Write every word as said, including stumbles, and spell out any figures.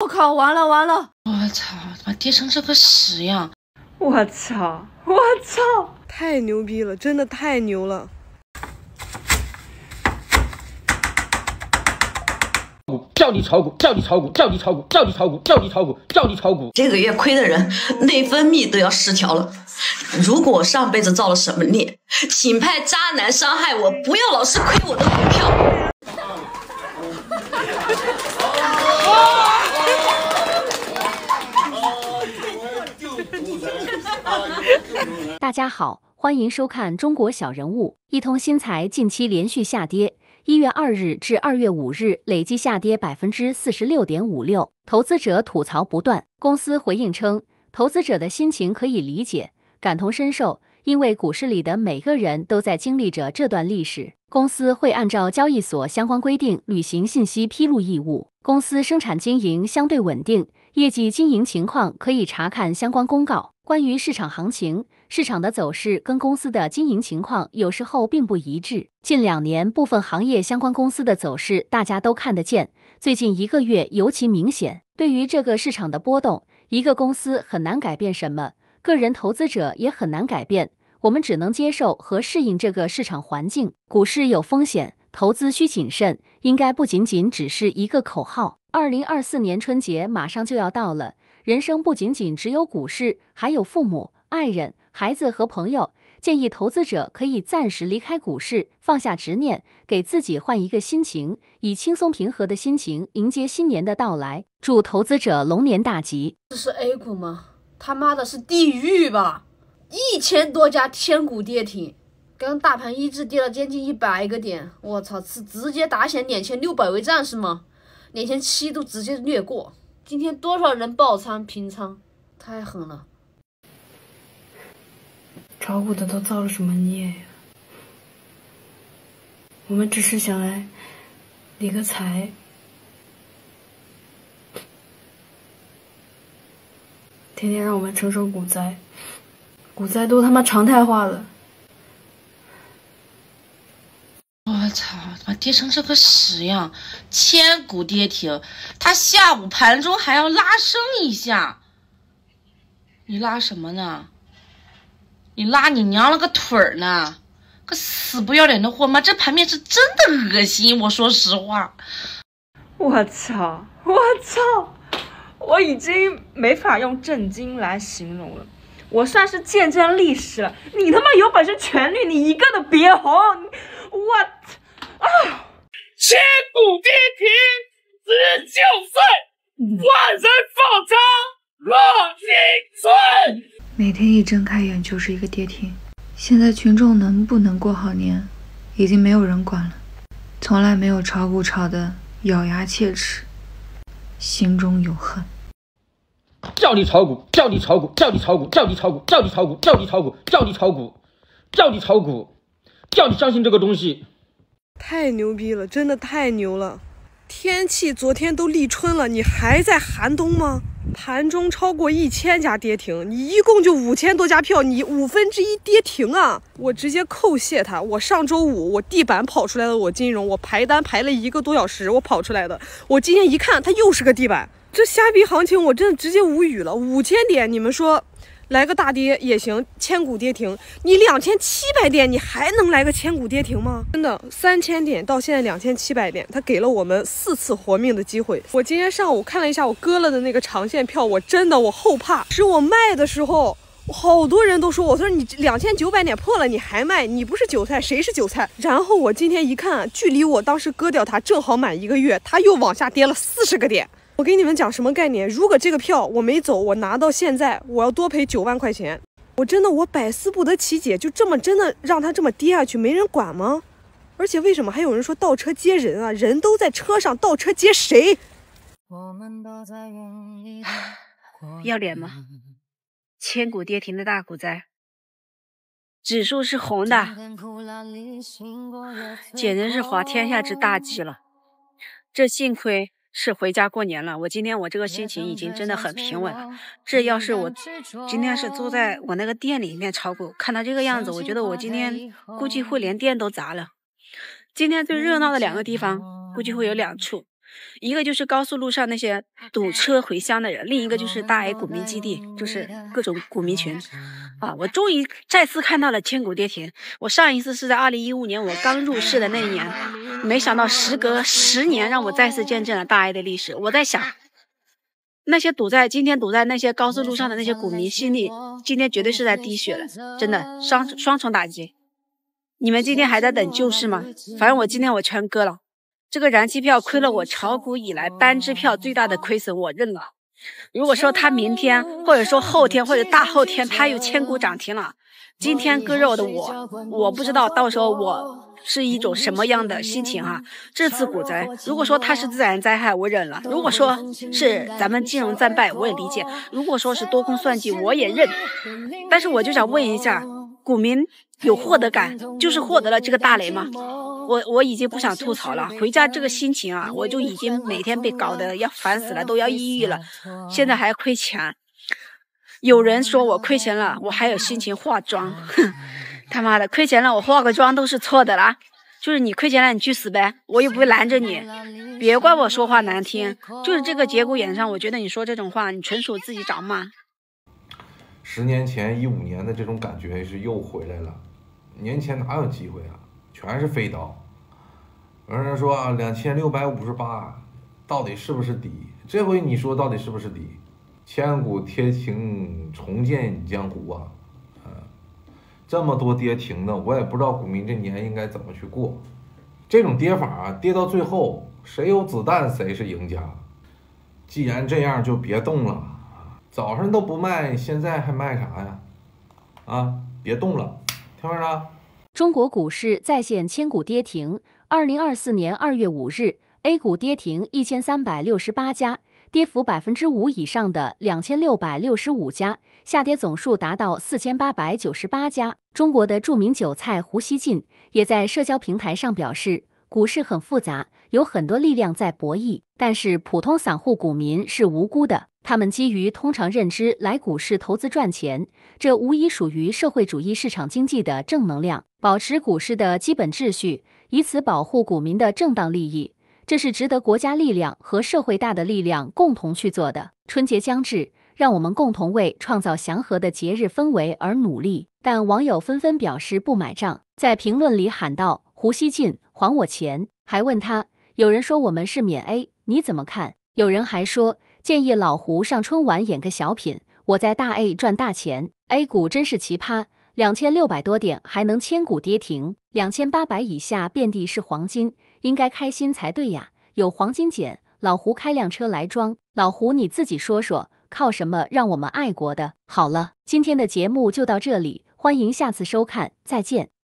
靠，完了完了！ 我操，怎么跌成这个屎样！ 我操，我操，太牛逼了，真的太牛了！ 叫你炒股，叫你炒股，叫你炒股，叫你炒股，叫你炒股，叫你炒股。 这个月亏的人内分泌都要失调了。如果我上辈子造了什么孽，请派渣男伤害我，不要老是亏我的股票。 大家好，欢迎收看《中国小人物》。一通新材近期连续下跌，一月二日至二月五日累计下跌百分之四十六点五六，投资者吐槽不断。公司回应称，投资者的心情可以理解，感同身受，因为股市里的每个人都在经历着这段历史。公司会按照交易所相关规定履行信息披露义务。公司生产经营相对稳定，业绩经营情况可以查看相关公告。关于市场行情，市场的走势跟公司的经营情况有时候并不一致。近两年部分行业相关公司的走势大家都看得见，最近一个月尤其明显。对于这个市场的波动，一个公司很难改变什么，个人投资者也很难改变，我们只能接受和适应这个市场环境。股市有风险，投资需谨慎，应该不仅仅只是一个口号。二零二四年春节马上就要到了，人生不仅仅只有股市，还有父母、爱人、孩子和朋友。建议投资者可以暂时离开股市，放下执念，给自己换一个心情，以轻松平和的心情迎接新年的到来。祝投资者龙年大吉！ 这是 A 股吗？他妈的是地狱吧！一千多家千股跌停，刚大盘一致跌了接近一百个点，我操，是直接打响两千六百为战是吗？两千七都直接略过。今天多少人爆仓平仓，太狠了！ 炒股的都造了什么孽呀？我们只是想来理个财，天天让我们承受股灾，股灾都他妈常态化了。 我操，怎么跌成这个屎样！千股跌停，他下午盘中还要拉升一下，你拉什么呢？你拉你娘了个腿儿呢！个死不要脸的货妈，这盘面是真的恶心，我说实话。 我操，我操，我已经没法用震惊来形容了，我算是见证历史了。你他妈有本事全绿，你一个都别红！我啊！ 千股跌停，十九岁，万人放长乐青春。 每天一睁开眼就是一个跌停，现在群众能不能过好年，已经没有人管了。从来没有炒股炒的咬牙切齿，心中有恨。 叫你炒股，叫你炒股，叫你炒股，叫你炒股，叫你炒股，叫你炒股，叫你炒股，叫你炒股，叫你相信这个东西。 太牛逼了，真的太牛了！天气昨天都立春了，你还在寒冬吗？盘中超过一千家跌停，你一共就五千多家票，你五分之一跌停啊！我直接叩谢他。我上周五我地板跑出来了，我金融我排单排了一个多小时，我跑出来的。我今天一看，它又是个地板，这瞎逼行情我真的直接无语了。五千点，你们说来个大跌也行，千股跌停，你两千七百点，你还能来个千股跌停吗？真的，三千点到现在两千七百点，他给了我们四次活命的机会。我今天上午看了一下我割了的那个长线票，我真的我后怕，是我卖的时候，好多人都说我说你两千九百点破了你还卖，你不是韭菜谁是韭菜？然后我今天一看，距离我当时割掉它正好满一个月，它又往下跌了四十个点。我给你们讲什么概念？如果这个票我没走，我拿到现在，我要多赔九万块钱。我真的我百思不得其解，就这么真的让它这么跌下去，没人管吗？而且为什么还有人说倒车接人啊？人都在车上，倒车接谁？ 要脸吗？千股跌停的大股灾，指数是红的，简直是滑天下之大稽了。这幸亏是回家过年了，我今天我这个心情已经真的很平稳了。这要是我今天是坐在我那个店里面炒股，看到这个样子，我觉得我今天估计会连店都砸了。今天最热闹的两个地方估计会有两处， 一个就是高速路上那些堵车回乡的人，另一个就是大 A 股民基地，就是各种股民群啊！我终于再次看到了千股跌停。我上一次是在二零一五年，我刚入市的那一年，没想到时隔十年，让我再次见证了大 A 的历史。我在想，那些堵在今天堵在那些高速路上的那些股民心里，今天绝对是在滴血了，真的双双重打击。你们今天还在等救市吗？反正我今天我全割了。这个燃气票亏了我炒股以来单支票最大的亏损，我认了。如果说他明天或者说后天或者大后天他有千股涨停了，今天割肉的我，我不知道到时候我是一种什么样的心情哈。这次股灾，如果说它是自然灾害，我忍了；如果说是咱们金融战败，我也理解；如果说是多空算计，我也认。但是我就想问一下，股民有获得感，就是获得了这个大雷吗？我我已经不想吐槽了，回家这个心情啊，我就已经每天被搞得要烦死了，都要抑郁了，现在还亏钱。有人说我亏钱了，我还有心情化妆，哼，他妈的亏钱了，我化个妆都是错的啦。就是你亏钱了，你去死呗，我又不会拦着你，别怪我说话难听。就是这个节骨眼上，我觉得你说这种话，你纯属自己找骂。 十年前、一五年的这种感觉是又回来了，年前哪有机会啊？全是飞刀。有人说啊，两千六百五十八到底是不是底？这回你说到底是不是底？千股跌停重建江湖啊！呃，这么多跌停的，我也不知道股民这年应该怎么去过。这种跌法啊，跌到最后谁有子弹谁是赢家。既然这样，就别动了。早上都不卖，现在还卖啥呀？啊，别动了，听没着？ 中国股市再现千股跌停。二零二四年二月五日 ，A 股跌停一千三百六十八家，跌幅百分之五以上的两千六百六十五家，下跌总数达到四千八百九十八家。中国的著名韭菜胡锡进也在社交平台上表示，股市很复杂，有很多力量在博弈，但是普通散户股民是无辜的。他们基于通常认知来股市投资赚钱，这无疑属于社会主义市场经济的正能量，保持股市的基本秩序，以此保护股民的正当利益。这是值得国家力量和社会大的力量共同去做的。春节将至，让我们共同为创造祥和的节日氛围而努力。但网友纷纷表示不买账，在评论里喊道：“胡锡进，还我钱！”还问他，有人说我们是免 A， 你怎么看？有人还说建议老胡上春晚演个小品，我在大 A 赚大钱。A 股真是奇葩，两千六百多点还能千股跌停，两千八百以下遍地是黄金，应该开心才对呀！有黄金捡，老胡开辆车来装。老胡你自己说说，靠什么让我们爱国的？好了，今天的节目就到这里，欢迎下次收看，再见。